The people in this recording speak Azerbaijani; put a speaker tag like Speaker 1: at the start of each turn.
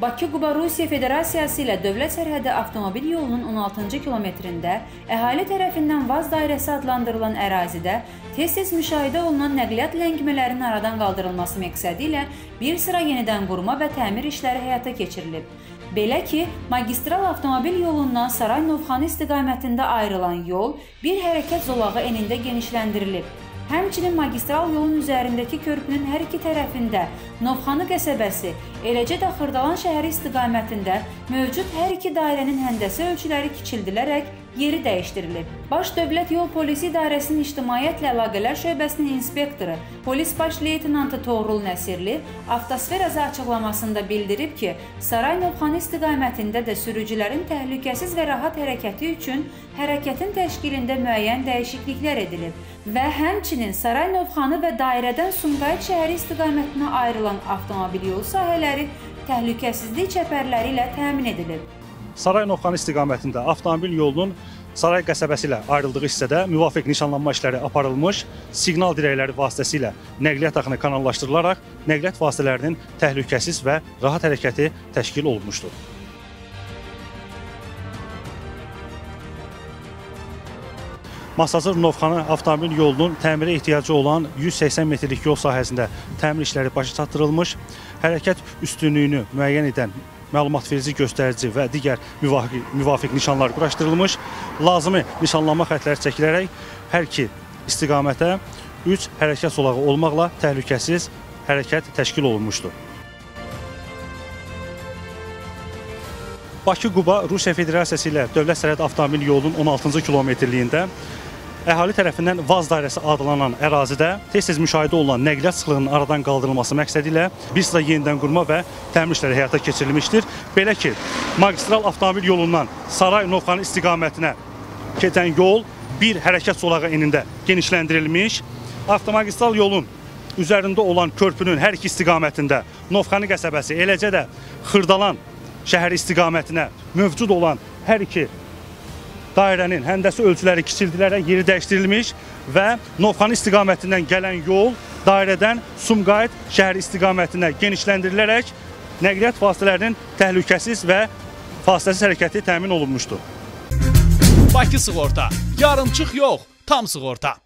Speaker 1: Bakı-Quba Rusiya Federasiyası ilə dövlət sərhədi avtomobil yolunun 16-cı kilometrində əhali tərəfindən Vaz dairəsi adlandırılan ərazidə tez-tez müşahidə olunan nəqliyyat ləngimələrinin aradan qaldırılması məqsədi ilə bir sıra yenidən qurma və təmir işləri həyata keçirilib. Belə ki, magistral avtomobil yolundan Saray Novxanı istiqamətində ayrılan yol bir hərəkət zolağı enində genişləndirilib. Həmçinin magistral yolun üzərindəki körpünün hər iki tərəfində Novxanı qəsəbəsi, eləcə də Xırdalan şəhəri istiqamətində mövcud hər iki dairənin həndəsə ölçüləri kiçildilərək yeri dəyişdirilib. Baş Dövlət Yol Polisi İdarəsinin İctimaiyyətlə Əlaqələr şöbəsinin inspektoru, polis baş leytenantı Toğrul Nəsirli Avtosferazı açıqlamasında bildirib ki, Saray Novxanı istiqamətində də sürücülərin təhlükəsiz və rahat hərəkəti üçün hərəkətin təşkilində müəyyən dəyişikliklər edilib və həmçinin Saray Novxanı və dairədən Sumqayıt şəhəri istiqamətinə ayrılan avtomobil yolu sahələri təhlükəsizlik çəpərləri ilə təmin edilib.
Speaker 2: Saray Novxanı istiqamətində avtomobil yolunun Saray qəsəbəsi ilə ayrıldığı hissədə müvafiq nişanlanma işləri aparılmış, siqnal dirəkləri vasitəsilə nəqliyyat axını kanallaşdırılaraq nəqliyyat vasitələrinin təhlükəsiz və rahat hərəkəti təşkil olunmuşdur. Masazır Novxanı avtomobil yolunun təmirə ehtiyacı olan 180 metrlik yol sahəsində təmir işləri başa çatdırılmış, hərəkət üstünlüyünü müəyyən edən məlumat verici göstərici və digər müvafiq nişanlar quraşdırılmış, lazımi nişanlanma xətləri çəkilərək hər iki istiqamətə 3 hərəkət zolağı olmaqla təhlükəsiz hərəkət təşkil olunmuşdur. Bakı-Quba Rusiya Federasiyası ilə dövlət sərhədi avtomobil yolunun 16-cı kilometrliyində əhali tərəfindən Vaz dairəsi adlanan ərazidə tez-tez müşahidə olunan nəqliyyat sıxlığının aradan qaldırılması məqsədi ilə bir sıra yenidən qurma və təmir işləri həyata keçirilmişdir. Belə ki, magistral avtomobil yolundan Saray Novxanı istiqamətinə keçən yol bir hərəkət zolağı enində genişləndirilmiş, avtomagistral yolun üzərində olan körpünün hər iki istiqamətində Novxanı qəsəbəsi, eləcə də Xırdalan şəhəri istiqamətinə mövcud olan hər iki dairənin həndəsi ölçüləri kiçildilərək yeri dəyişdirilmiş və Novxanı istiqamətindən gələn yol dairədən Sumqayıt şəhəri istiqamətinə genişləndirilərək nəqliyyat vasitələrinin təhlükəsiz və fasiləsiz hərəkəti təmin olunmuşdur.
Speaker 3: Bakı sığorta, yarımçıq yox, tam sığorta.